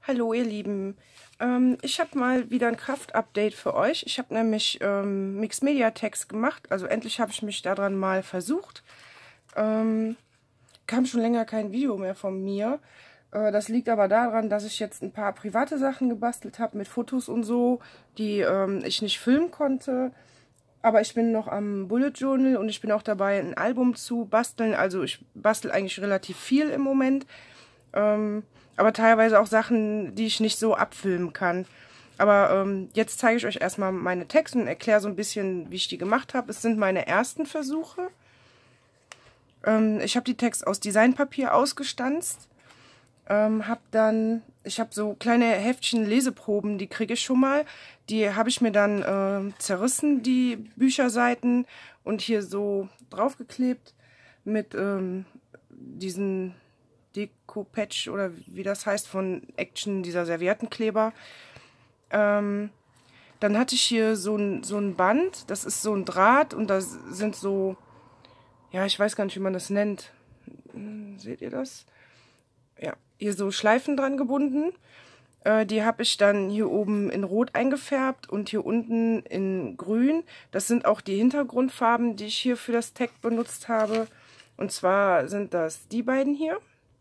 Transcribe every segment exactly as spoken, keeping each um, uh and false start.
Hallo ihr Lieben, ähm, ich habe mal wieder ein Kraft-Update für euch. Ich habe nämlich ähm, Mixed Media Text gemacht, also endlich habe ich mich daran mal versucht. Ähm, kam schon länger kein Video mehr von mir. Äh, das liegt aber daran, dass ich jetzt ein paar private Sachen gebastelt habe mit Fotos und so, die ähm, ich nicht filmen konnte. Aber ich bin noch am Bullet Journal und ich bin auch dabei, ein Album zu basteln. Also ich bastel eigentlich relativ viel im Moment. Ähm, aber teilweise auch Sachen, die ich nicht so abfilmen kann. Aber ähm, jetzt zeige ich euch erstmal meine Texte und erkläre so ein bisschen, wie ich die gemacht habe. Es sind meine ersten Versuche. Ähm, ich habe die Texte aus Designpapier ausgestanzt. Ähm, hab dann, ich habe so kleine Heftchen Leseproben, die kriege ich schon mal. Die habe ich mir dann äh, zerrissen, die Bücherseiten, und hier so draufgeklebt mit ähm, diesen Deko-Patch oder wie das heißt von Action, dieser Serviettenkleber. Ähm, dann hatte ich hier so ein, so ein Band, das ist so ein Draht und da sind so, ja, ich weiß gar nicht, wie man das nennt. Hm, seht ihr das? Ja, hier so Schleifen dran gebunden. Äh, die habe ich dann hier oben in Rot eingefärbt und hier unten in Grün. Das sind auch die Hintergrundfarben, die ich hier für das Tag benutzt habe. Und zwar sind das die beiden hier.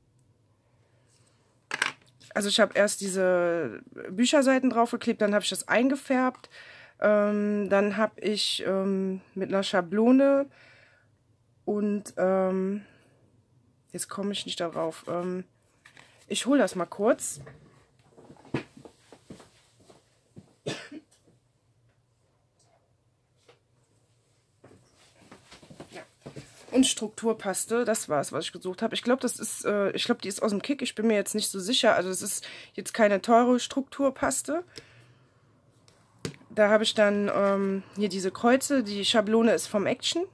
Also ich habe erst diese Bücherseiten draufgeklebt, dann habe ich das eingefärbt. Ähm, dann habe ich ähm, mit einer Schablone und ähm, jetzt komme ich nicht darauf. Ähm, ich hole das mal kurz. Und Strukturpaste, das war es, was ich gesucht habe. Ich glaube, das ist, äh, ich glaube, die ist aus dem Kick. Ich bin mir jetzt nicht so sicher. Also es ist jetzt keine teure Strukturpaste. Da habe ich dann ähm, hier diese Kreuze. Die Schablone ist vom Action.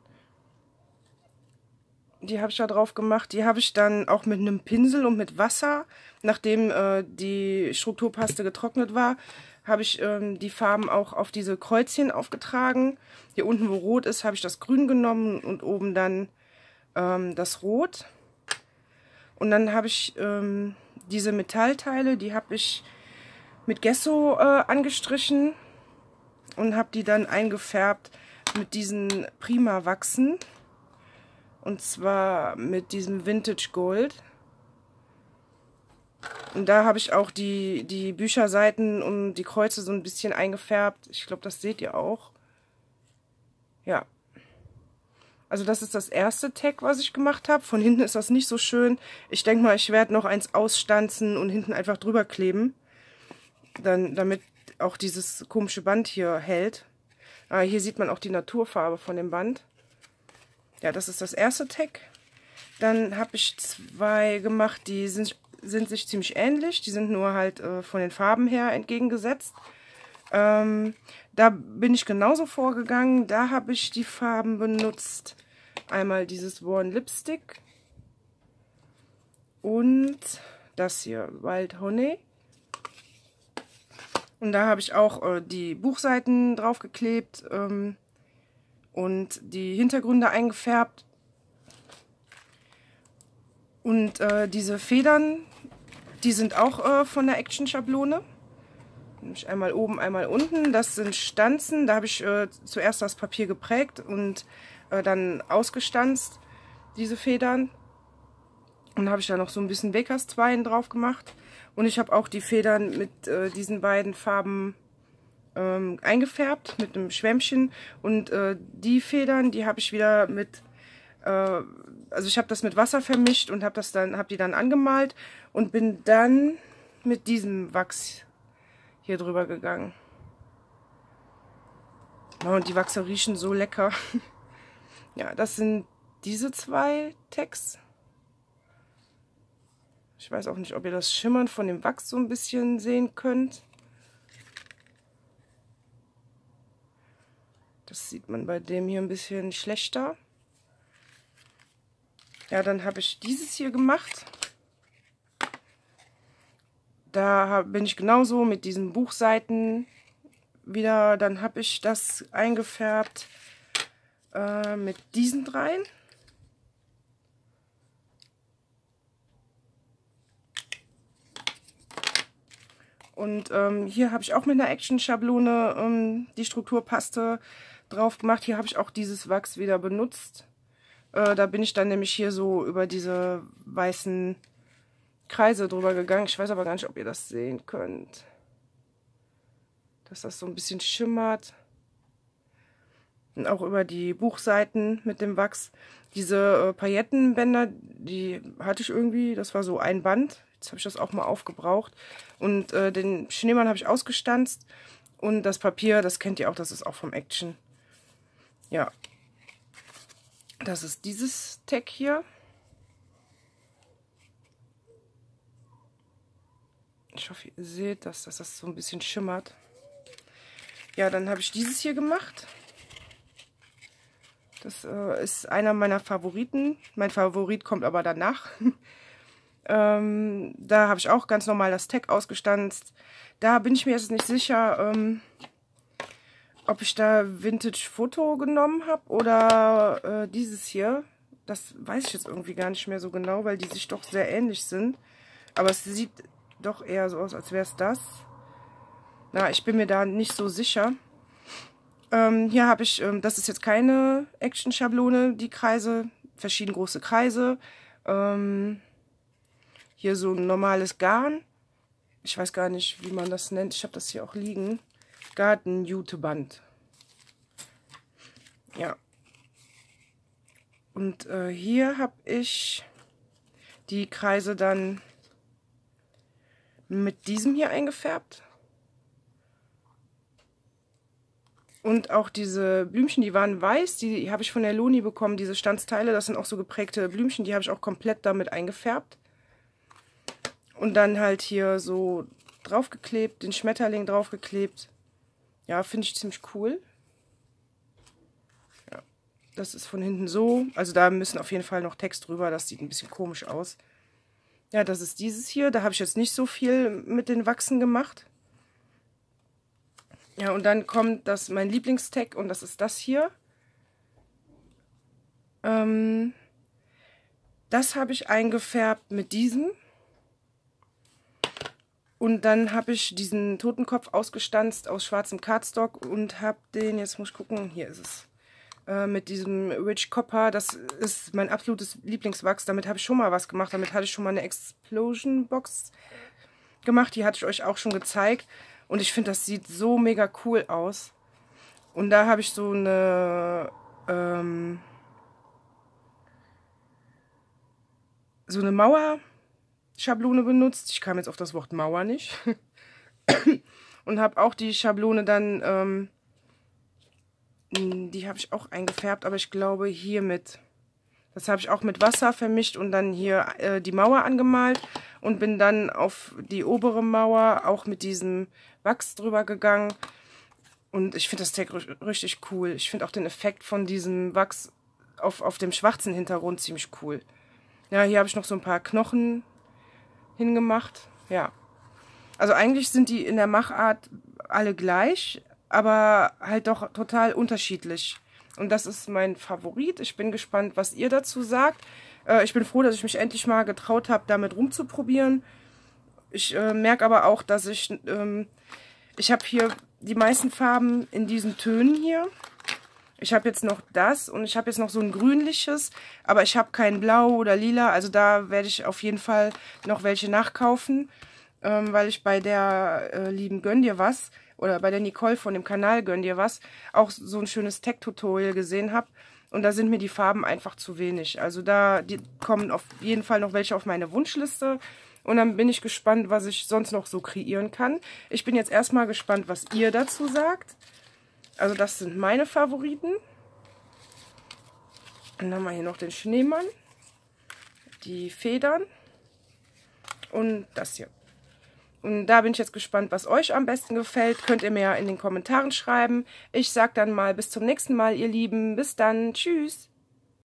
Die habe ich da drauf gemacht. Die habe ich dann auch mit einem Pinsel und mit Wasser, nachdem äh, die Strukturpaste getrocknet war, habe ich ähm, die Farben auch auf diese Kreuzchen aufgetragen. Hier unten, wo rot ist, habe ich das Grün genommen und oben dann ähm, das Rot. Und dann habe ich ähm, diese Metallteile, die habe ich mit Gesso äh, angestrichen und habe die dann eingefärbt mit diesen Prima-Wachsen. Und zwar mit diesem Vintage Gold. Und da habe ich auch die, die Bücherseiten und die Kreuze so ein bisschen eingefärbt. Ich glaube, das seht ihr auch. Ja. Also das ist das erste Tag, was ich gemacht habe. Von hinten ist das nicht so schön. Ich denke mal, ich werde noch eins ausstanzen und hinten einfach drüber kleben. Dann, damit auch dieses komische Band hier hält. Ah, hier sieht man auch die Naturfarbe von dem Band. Ja, das ist das erste Tag. Dann habe ich zwei gemacht, die sind, sind sich ziemlich ähnlich. Die sind nur halt äh, von den Farben her entgegengesetzt. Ähm, da bin ich genauso vorgegangen. Da habe ich die Farben benutzt. Einmal dieses Worn Lipstick und das hier, Wild Honey. Und da habe ich auch äh, die Buchseiten draufgeklebt ähm, und die Hintergründe eingefärbt. Und äh, diese Federn, die sind auch äh, von der Action-Schablone. Nämlich einmal oben, einmal unten. Das sind Stanzen. Da habe ich äh, zuerst das Papier geprägt und äh, dann ausgestanzt, diese Federn. Und da habe ich da noch so ein bisschen Bakerstwein drauf gemacht. Und ich habe auch die Federn mit äh, diesen beiden Farben ähm, eingefärbt, mit einem Schwämmchen. Und äh, die Federn, die habe ich wieder mit... Äh, also ich habe das mit Wasser vermischt und habe das dann, habe die dann angemalt und bin dann mit diesem Wachs hier drüber gegangen. Oh, und die Wachse riechen so lecker. Ja, das sind diese zwei Tags. Ich weiß auch nicht, ob ihr das Schimmern von dem Wachs so ein bisschen sehen könnt. Das sieht man bei dem hier ein bisschen schlechter. Ja, dann habe ich dieses hier gemacht. Da bin ich genauso mit diesen Buchseiten wieder. Dann habe ich das eingefärbt äh, mit diesen dreien. Und ähm, hier habe ich auch mit einer Action-Schablone ähm, die Strukturpaste drauf gemacht. Hier habe ich auch dieses Wachs wieder benutzt. Äh, da bin ich dann nämlich hier so über diese weißen Kreise drüber gegangen. Ich weiß aber gar nicht, ob ihr das sehen könnt. Dass das so ein bisschen schimmert. Und auch über die Buchseiten mit dem Wachs. Diese äh, Paillettenbänder, die hatte ich irgendwie, das war so ein Band. Jetzt habe ich das auch mal aufgebraucht. Und äh, den Schneemann habe ich ausgestanzt. Und das Papier, das kennt ihr auch, das ist auch vom Action. Ja. Das ist dieses Tag hier. Ich hoffe, ihr seht das, dass das so ein bisschen schimmert. Ja, dann habe ich dieses hier gemacht. Das äh, ist einer meiner Favoriten. Mein Favorit kommt aber danach. ähm, da habe ich auch ganz normal das Tag ausgestanzt. Da bin ich mir jetzt nicht sicher, ähm, ob ich da Vintage Foto genommen habe oder äh, dieses hier. Das weiß ich jetzt irgendwie gar nicht mehr so genau, weil die sich doch sehr ähnlich sind. Aber es sieht doch eher so aus, als wäre es das. Na, ich bin mir da nicht so sicher. Ähm, hier habe ich, ähm, das ist jetzt keine Action-Schablone, die Kreise, verschieden große Kreise. Ähm, hier so ein normales Garn. Ich weiß gar nicht, wie man das nennt. Ich habe das hier auch liegen. Garten-Juteband. Ja. Und äh, hier habe ich die Kreise dann mit diesem hier eingefärbt. Und auch diese Blümchen, die waren weiß, die habe ich von der Loni bekommen, diese Stanzteile, das sind auch so geprägte Blümchen, die habe ich auch komplett damit eingefärbt. Und dann halt hier so draufgeklebt, den Schmetterling draufgeklebt. Ja, finde ich ziemlich cool. Ja, das ist von hinten so, also da müssen auf jeden Fall noch Text drüber, das sieht ein bisschen komisch aus. Ja, das ist dieses hier, da habe ich jetzt nicht so viel mit den Wachsen gemacht. Ja, und dann kommt das mein Lieblingstag und das ist das hier. Ähm, das habe ich eingefärbt mit diesem. Und dann habe ich diesen Totenkopf ausgestanzt aus schwarzem Cardstock und habe den, jetzt muss ich gucken, hier ist es, äh, mit diesem Rich Copper. Das ist mein absolutes Lieblingswachs. Damit habe ich schon mal was gemacht. Damit hatte ich schon mal eine Explosion Box gemacht. Die hatte ich euch auch schon gezeigt. Und ich finde, das sieht so mega cool aus. Und da habe ich so eine, ähm, so eine Mauerschablone benutzt. Ich kam jetzt auf das Wort Mauer nicht. Und habe auch die Schablone dann, ähm, die habe ich auch eingefärbt, aber ich glaube hiermit. Das habe ich auch mit Wasser vermischt und dann hier äh, die Mauer angemalt und bin dann auf die obere Mauer auch mit diesem Wachs drüber gegangen. Und ich finde das Tag richtig cool. Ich finde auch den Effekt von diesem Wachs auf, auf dem schwarzen Hintergrund ziemlich cool. Ja, hier habe ich noch so ein paar Knochen hingemacht. Ja. Also eigentlich sind die in der Machart alle gleich, aber halt doch total unterschiedlich. Und das ist mein Favorit. Ich bin gespannt, was ihr dazu sagt. Äh, ich bin froh, dass ich mich endlich mal getraut habe, damit rumzuprobieren. Ich äh, merke aber auch, dass ich... Ähm, ich habe hier die meisten Farben in diesen Tönen hier. Ich habe jetzt noch das und ich habe jetzt noch so ein grünliches, aber ich habe kein Blau oder Lila. Also da werde ich auf jeden Fall noch welche nachkaufen, ähm, weil ich bei der äh, lieben Gönn dir was... oder bei der Nicole von dem Kanal Gönn dir was, auch so ein schönes Tag-Tutorial gesehen habe. Und da sind mir die Farben einfach zu wenig. Also da die kommen auf jeden Fall noch welche auf meine Wunschliste. Und dann bin ich gespannt, was ich sonst noch so kreieren kann. Ich bin jetzt erstmal gespannt, was ihr dazu sagt. Also das sind meine Favoriten. Dann haben wir hier noch den Schneemann, die Federn und das hier. Und da bin ich jetzt gespannt, was euch am besten gefällt. Könnt ihr mir ja in den Kommentaren schreiben. Ich sag dann mal bis zum nächsten Mal, ihr Lieben. Bis dann. Tschüss.